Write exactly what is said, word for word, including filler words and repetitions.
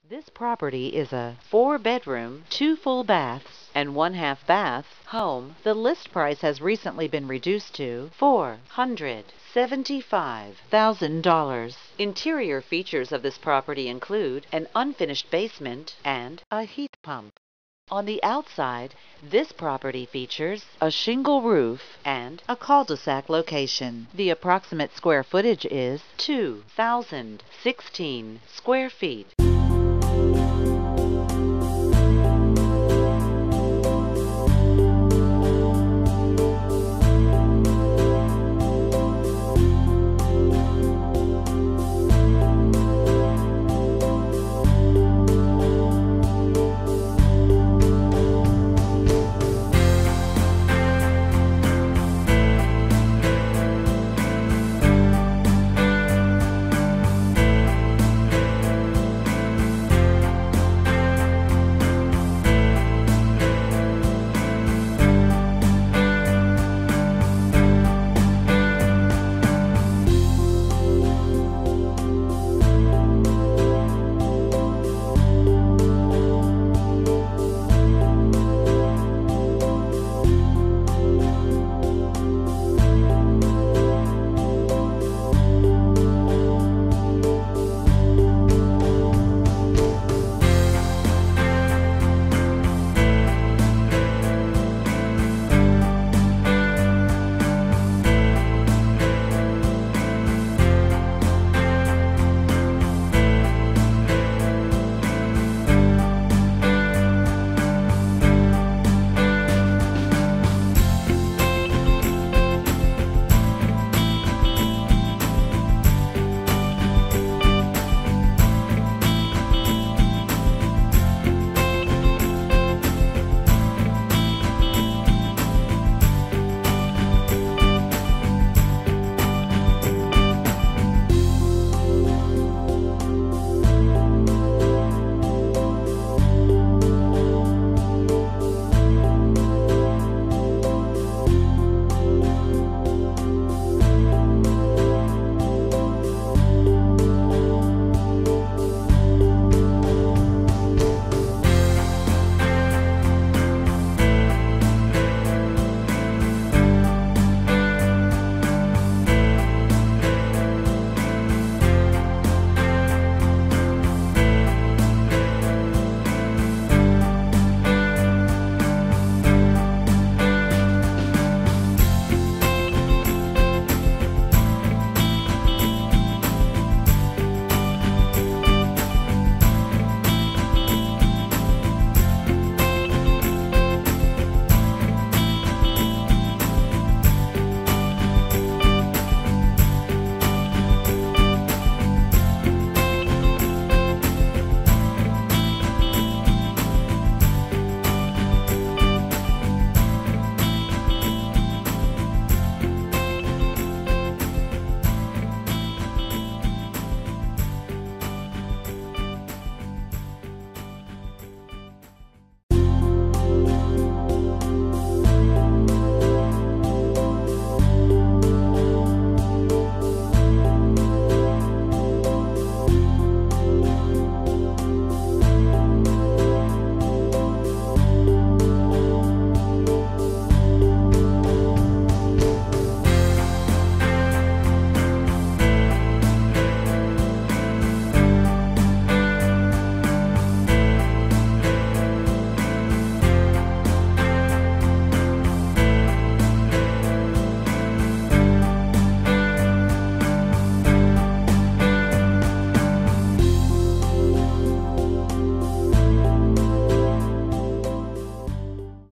This property is a four-bedroom, two full baths, and one half bath home. The list price has recently been reduced to four hundred seventy-five thousand dollars. Interior features of this property include an unfinished basement and a heat pump. On the outside, this property features a shingle roof and a cul-de-sac location. The approximate square footage is two thousand sixteen square feet.